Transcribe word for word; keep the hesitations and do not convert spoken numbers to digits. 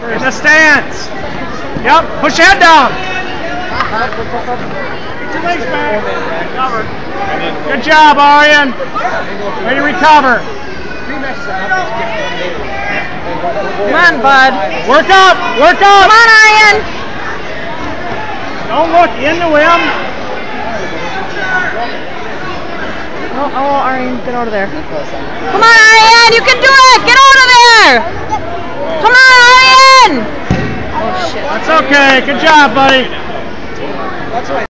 In the stance. Yep. Push your head down. Get your legs back. Recover. Good job, Arian. Ready to recover. Come on, bud. Work up. Work up. Come on, Arian. Don't look into him. Oh, oh, Arian, get out of there. Come on, Arian, you can do it. Get out of there. Come on, Arian. Oh, shit. That's okay. Good job, buddy. That's right.